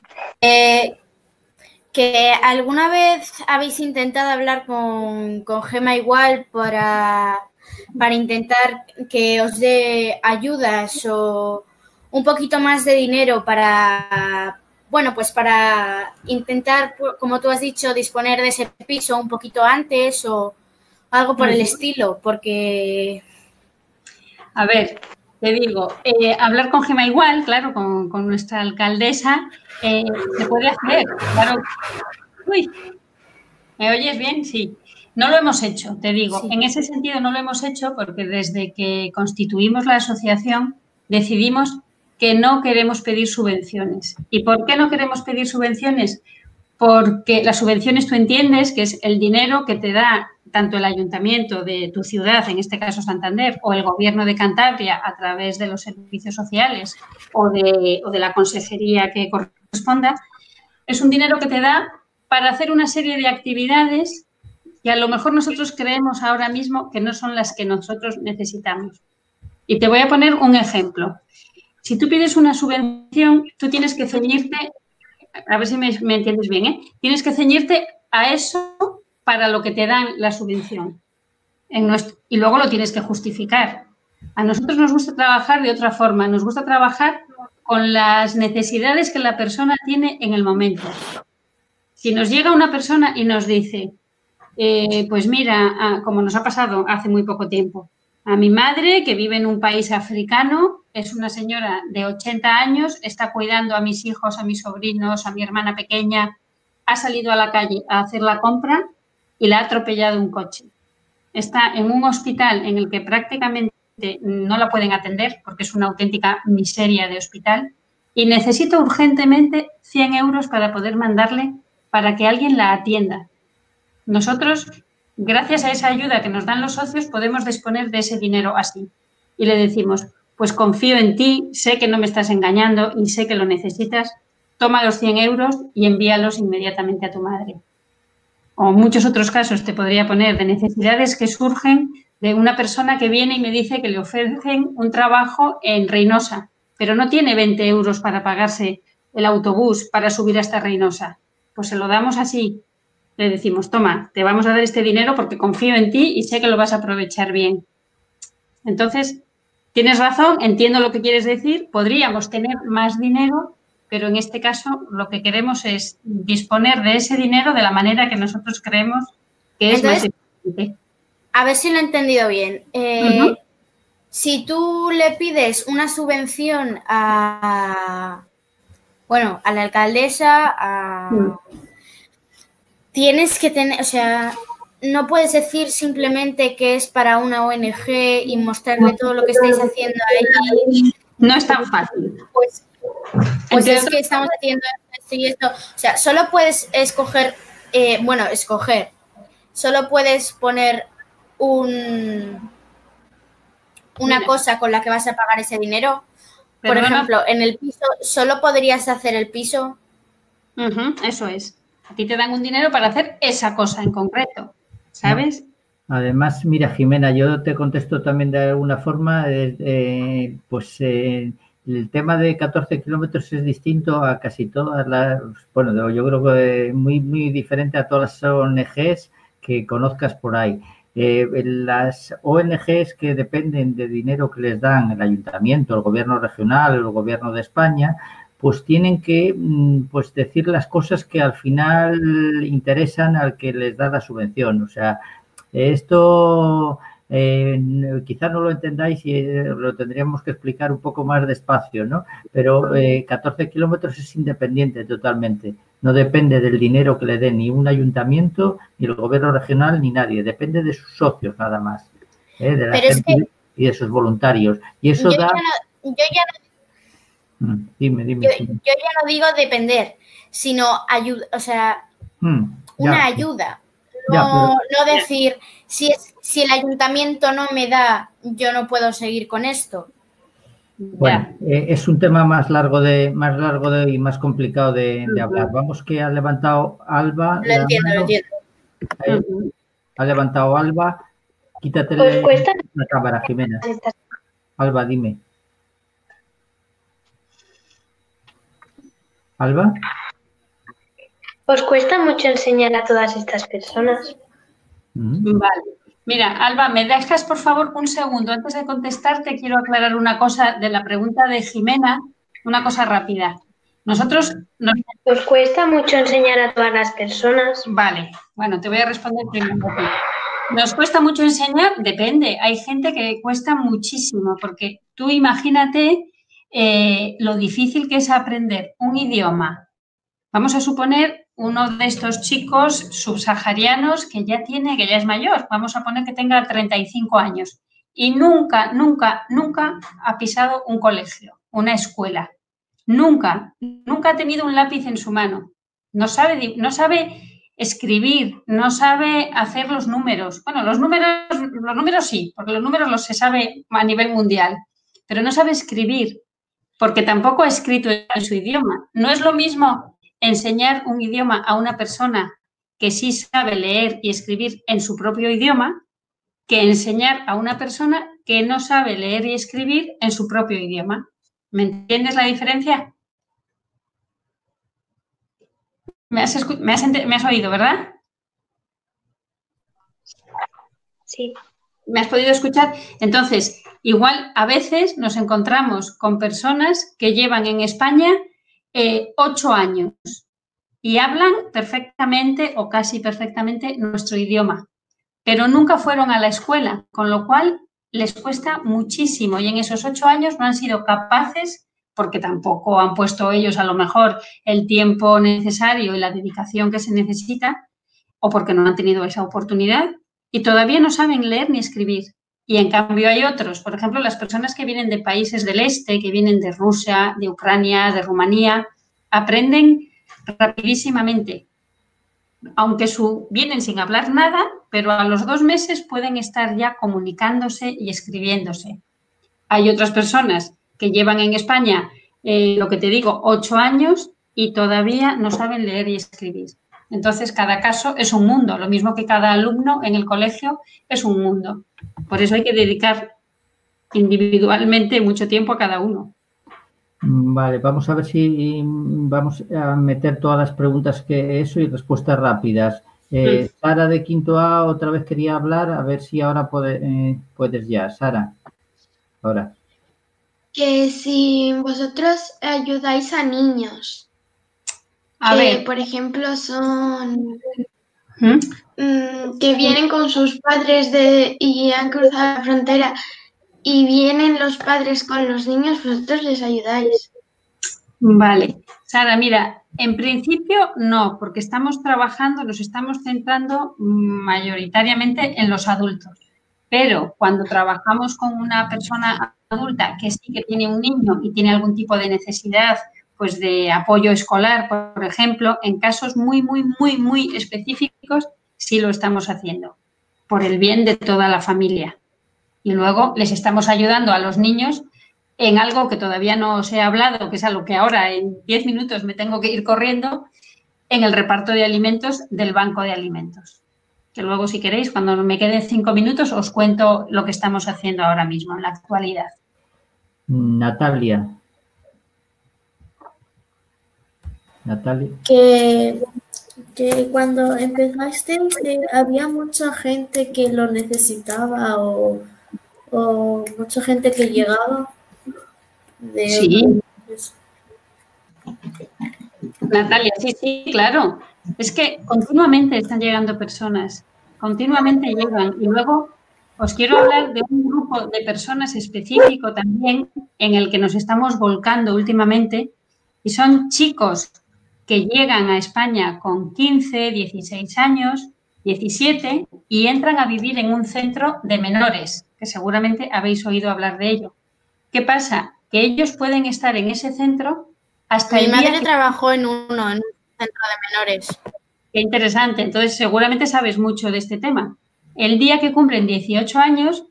Que alguna vez habéis intentado hablar con Gema igual para intentar que os dé ayudas o un poquito más de dinero para, bueno, pues para intentar, como tú has dicho, disponer de ese piso un poquito antes o algo por el estilo, porque... A ver, te digo, hablar con Gema igual, claro, con nuestra alcaldesa, se puede hacer, claro. Uy, ¿me oyes bien? Sí. No lo hemos hecho, te digo. Sí. En ese sentido no lo hemos hecho porque desde que constituimos la asociación decidimos que no queremos pedir subvenciones. ¿Y por qué no queremos pedir subvenciones? Porque las subvenciones tú entiendes que es el dinero que te da tanto el ayuntamiento de tu ciudad, en este caso Santander, o el gobierno de Cantabria a través de los servicios sociales o de la consejería que corresponda. Es un dinero que te da para hacer una serie de actividades que a lo mejor nosotros creemos ahora mismo que no son las que nosotros necesitamos. Y te voy a poner un ejemplo. Si tú pides una subvención, tú tienes que ceñirte, a ver si me entiendes bien, ¿eh? Tienes que ceñirte a eso para lo que te dan la subvención. Y luego lo tienes que justificar. A nosotros nos gusta trabajar de otra forma, nos gusta trabajar con las necesidades que la persona tiene en el momento. Si nos llega una persona y nos dice, pues mira, como nos ha pasado hace muy poco tiempo, a mi madre, que vive en un país africano, es una señora de 80 años, está cuidando a mis hijos, a mis sobrinos, a mi hermana pequeña, ha salido a la calle a hacer la compra y la ha atropellado un coche. Está en un hospital en el que prácticamente no la pueden atender porque es una auténtica miseria de hospital y necesita urgentemente 100 euros para poder mandarle para que alguien la atienda. Nosotros, gracias a esa ayuda que nos dan los socios, podemos disponer de ese dinero así. Y le decimos, pues confío en ti, sé que no me estás engañando y sé que lo necesitas, toma los 100 euros y envíalos inmediatamente a tu madre. O muchos otros casos te podría poner de necesidades que surgen de una persona que viene y me dice que le ofrecen un trabajo en Reynosa, pero no tiene 20 euros para pagarse el autobús para subir hasta Reynosa. Pues se lo damos así. Le decimos, toma, te vamos a dar este dinero porque confío en ti y sé que lo vas a aprovechar bien. Entonces, tienes razón, entiendo lo que quieres decir, podríamos tener más dinero, pero en este caso lo que queremos es disponer de ese dinero de la manera que nosotros creemos que es más eficiente. A ver si lo he entendido bien. Si tú le pides una subvención a la alcaldesa, tienes que tener, o sea, no puedes decir simplemente que es para una ONG y mostrarle todo lo que estáis haciendo ahí. No es tan fácil. Pues es que estamos haciendo esto y esto. O sea, solo puedes escoger, solo puedes poner una cosa con la que vas a pagar ese dinero. Por ejemplo, en el piso, ¿solo podrías hacer el piso? Eso es. A ti te dan un dinero para hacer esa cosa en concreto, ¿sabes? No. Además, mira, Jimena, yo te contesto también de alguna forma, el tema de 14 kilómetros es distinto a casi todas las, bueno, yo creo que muy, muy diferente a todas las ONGs que conozcas por ahí. Las ONGs que dependen de dinero que les dan el ayuntamiento, el gobierno regional, el gobierno de España, pues tienen que pues decir las cosas que al final interesan al que les da la subvención. O sea, esto quizás no lo entendáis y lo tendríamos que explicar un poco más despacio, ¿no? Pero 14 kilómetros es independiente totalmente. No depende del dinero que le dé ni un ayuntamiento, ni el gobierno regional, ni nadie. Depende de sus socios nada más, de la gente y de sus voluntarios. Y eso da... Dime. Yo ya no digo depender, sino ayuda, o sea, una ayuda. No decir, si el ayuntamiento no me da, yo no puedo seguir con esto. Bueno, es un tema más largo y más complicado de hablar. Vamos, que ha levantado Alba. Lo entiendo. Ha levantado Alba. Quítate la cámara, Jimena. Alba, dime. Alba. ¿Os cuesta mucho enseñar a todas estas personas? Vale. Mira, Alba, ¿me dejas, por favor, un segundo? Antes de contestarte, quiero aclarar una cosa de la pregunta de Jimena, una cosa rápida. Nosotros... ¿Os cuesta mucho enseñar a todas las personas? Vale, bueno, te voy a responder primero. ¿Nos cuesta mucho enseñar? Depende. Hay gente que cuesta muchísimo, porque tú imagínate lo difícil que es aprender un idioma. Vamos a suponer uno de estos chicos subsaharianos que ya es mayor, vamos a poner que tenga 35 años y nunca ha pisado un colegio, una escuela. Nunca ha tenido un lápiz en su mano. No sabe escribir, no sabe hacer los números. Bueno, los números sí, porque los números los se sabe a nivel mundial, pero no sabe escribir porque tampoco ha escrito en su idioma. No es lo mismo enseñar un idioma a una persona que sí sabe leer y escribir en su propio idioma que enseñar a una persona que no sabe leer y escribir en su propio idioma. ¿Me entiendes la diferencia? ¿Me has oído, verdad? Sí. ¿Me has podido escuchar? Entonces, igual a veces nos encontramos con personas que llevan en España 8 años y hablan perfectamente o casi perfectamente nuestro idioma, pero nunca fueron a la escuela, con lo cual les cuesta muchísimo y en esos 8 años no han sido capaces, porque tampoco han puesto ellos a lo mejor el tiempo necesario y la dedicación que se necesita, o porque no han tenido esa oportunidad y todavía no saben leer ni escribir. Y en cambio hay otros, por ejemplo, las personas que vienen de países del este, que vienen de Rusia, de Ucrania, de Rumanía, aprenden rapidísimamente. Aunque vienen sin hablar nada, pero a los 2 meses pueden estar ya comunicándose y escribiéndose. Hay otras personas que llevan en España, lo que te digo, 8 años y todavía no saben leer y escribir. Entonces, cada caso es un mundo, lo mismo que cada alumno en el colegio es un mundo. Por eso hay que dedicar individualmente mucho tiempo a cada uno. Vale, vamos a ver si vamos a meter todas las preguntas que eso y respuestas rápidas. Sara de quinto A otra vez quería hablar, a ver si ahora puedes ya. Sara, ahora. Que si vosotros ayudáis a niños, A ver. por ejemplo, son que vienen con sus padres y han cruzado la frontera y vienen los padres con los niños, vosotros les ayudáis. Vale. Sara, mira, en principio no, porque estamos trabajando, nos estamos centrando mayoritariamente en los adultos. Pero cuando trabajamos con una persona adulta que sí que tiene un niño y tiene algún tipo de necesidad, pues de apoyo escolar, por ejemplo, en casos muy específicos, sí lo estamos haciendo, por el bien de toda la familia. Y luego les estamos ayudando a los niños en algo que todavía no os he hablado, que es a lo que ahora en 10 minutos me tengo que ir corriendo, en el reparto de alimentos del banco de alimentos. Que luego, si queréis, cuando me queden 5 minutos, os cuento lo que estamos haciendo ahora mismo, en la actualidad. Natalia. Que cuando empezaste había mucha gente que lo necesitaba o mucha gente que llegaba. Sí. Natalia, sí, claro. Es que continuamente están llegando personas, continuamente llegan. Y luego os quiero hablar de un grupo de personas específico también en el que nos estamos volcando últimamente y son chicos que llegan a España con 15, 16 años, 17 y entran a vivir en un centro de menores, que seguramente habéis oído hablar de ello. ¿Qué pasa? Que ellos pueden estar en ese centro hasta el día. Mi madre trabajó en un centro de menores. Qué interesante. Entonces, seguramente sabes mucho de este tema. El día que cumplen 18 años,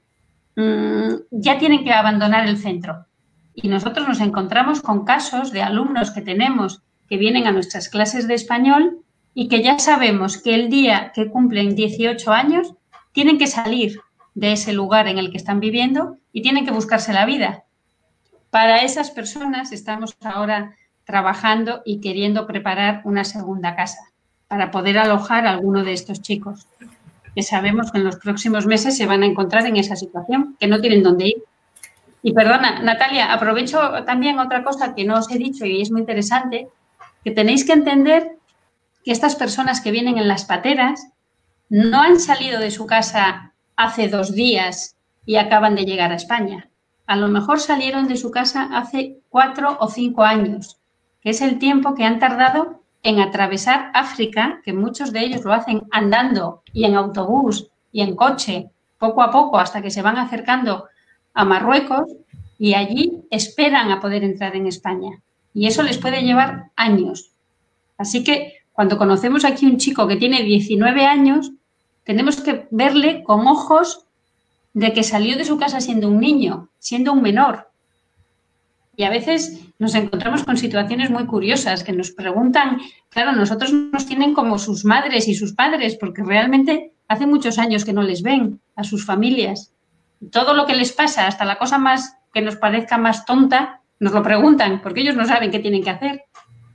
ya tienen que abandonar el centro. Y nosotros nos encontramos con casos de alumnos que tenemos que vienen a nuestras clases de español y que ya sabemos que el día que cumplen 18 años tienen que salir de ese lugar en el que están viviendo y tienen que buscarse la vida. Para esas personas estamos ahora trabajando y queriendo preparar una segunda casa para poder alojar a alguno de estos chicos que sabemos que en los próximos meses se van a encontrar en esa situación, que no tienen dónde ir. Y perdona, Natalia, aprovecho también otra cosa que no os he dicho y es muy interesante, que tenéis que entender que estas personas que vienen en las pateras no han salido de su casa hace 2 días y acaban de llegar a España. A lo mejor salieron de su casa hace 4 o 5 años, que es el tiempo que han tardado en atravesar África, que muchos de ellos lo hacen andando y en autobús y en coche, poco a poco, hasta que se van acercando a Marruecos y allí esperan a poder entrar en España. Y eso les puede llevar años. Así que cuando conocemos aquí un chico que tiene 19 años, tenemos que verle con ojos de que salió de su casa siendo un niño, siendo un menor. Y a veces nos encontramos con situaciones muy curiosas que nos preguntan, claro, nosotros nos tienen como sus madres y sus padres, porque realmente hace muchos años que no les ven a sus familias. Y todo lo que les pasa, hasta la cosa más que nos parezca más tonta, nos lo preguntan, porque ellos no saben qué tienen que hacer.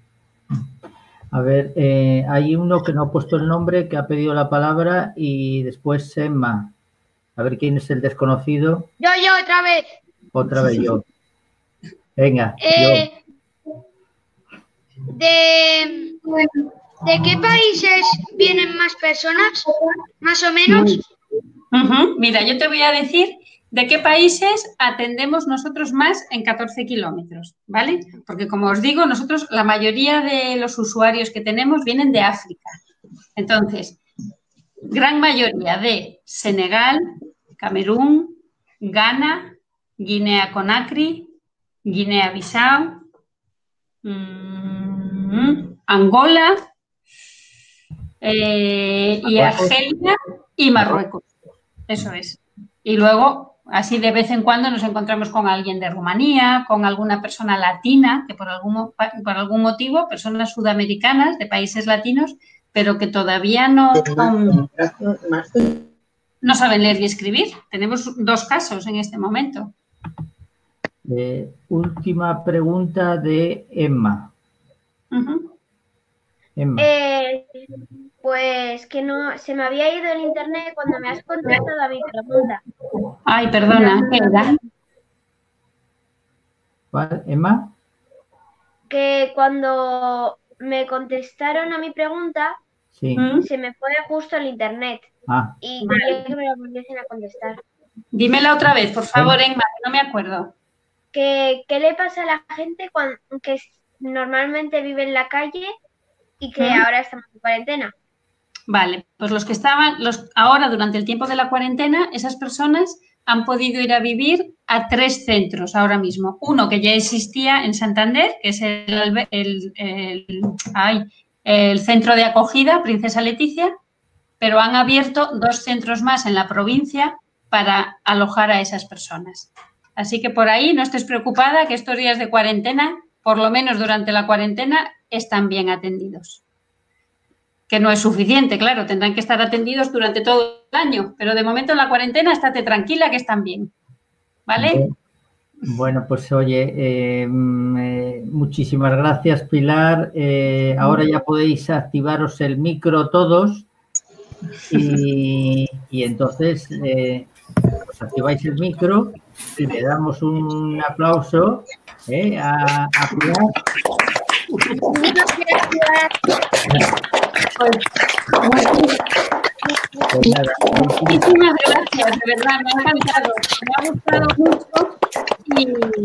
A ver, hay uno que no ha puesto el nombre, que ha pedido la palabra y después Emma. A ver quién es el desconocido. Yo, otra vez. Otra vez yo. Venga, yo. ¿De qué países vienen más personas? Más o menos. Mira, yo te voy a decir de qué países atendemos nosotros más en 14 kilómetros, ¿vale? Porque como os digo, nosotros la mayoría de los usuarios que tenemos vienen de África. Entonces, gran mayoría de Senegal, Camerún, Ghana, Guinea-Conakry, Guinea-Bissau, Angola, y Argelia y Marruecos. Eso es. Y luego, así de vez en cuando nos encontramos con alguien de Rumanía, con alguna persona latina, que por algún motivo, personas sudamericanas de países latinos, pero que todavía no saben leer y escribir. Tenemos 2 casos en este momento. Última pregunta de Emma. Emma. Pues que no, se me había ido el internet cuando me has contestado a mi pregunta. Ay, perdona, ¿qué era? ¿Cuál, Emma? Que cuando me contestaron a mi pregunta, Sí. se me fue justo el internet. Y quería que me lo volviesen a contestar. Dímela otra vez, por favor, Emma, que no me acuerdo. ¿Qué le pasa a la gente que normalmente vive en la calle y que ahora estamos en cuarentena? Vale, pues los que estaban, ahora durante el tiempo de la cuarentena, esas personas han podido ir a vivir a 3 centros ahora mismo. Uno que ya existía en Santander, que es el centro de acogida Princesa Leticia, pero han abierto 2 centros más en la provincia para alojar a esas personas. Así que por ahí no estés preocupada, que estos días de cuarentena, por lo menos durante la cuarentena, están bien atendidos. Que no es suficiente, claro, tendrán que estar atendidos durante todo el año, pero de momento en la cuarentena estate tranquila que están bien, ¿vale? Bueno, pues oye, muchísimas gracias, Pilar. Ahora ya podéis activaros el micro todos y entonces os activáis el micro y le damos un aplauso a Pilar. Pues nada, muchísimas gracias, de verdad, me ha encantado, me ha gustado mucho y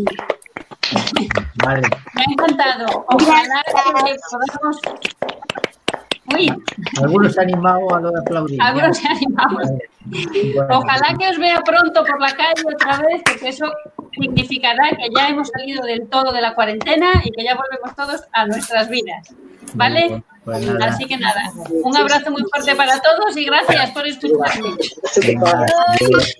me ha encantado. Ojalá que podamos... Uy. Algunos se han animado a lo de aplaudir. Algunos se han animado. Bueno. Ojalá que os vea pronto por la calle otra vez, porque eso significará que ya hemos salido del todo de la cuarentena y que ya volvemos todos a nuestras vidas, ¿vale? Pues así que nada, un abrazo muy fuerte para todos y gracias por escucharme. Adiós.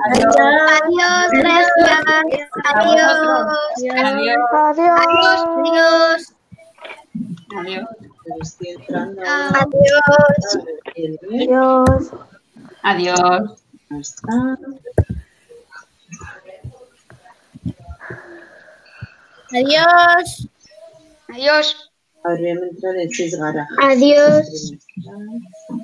Adiós. Adiós. Adiós. Ahora voy a entrar en 6 garajes. Adiós.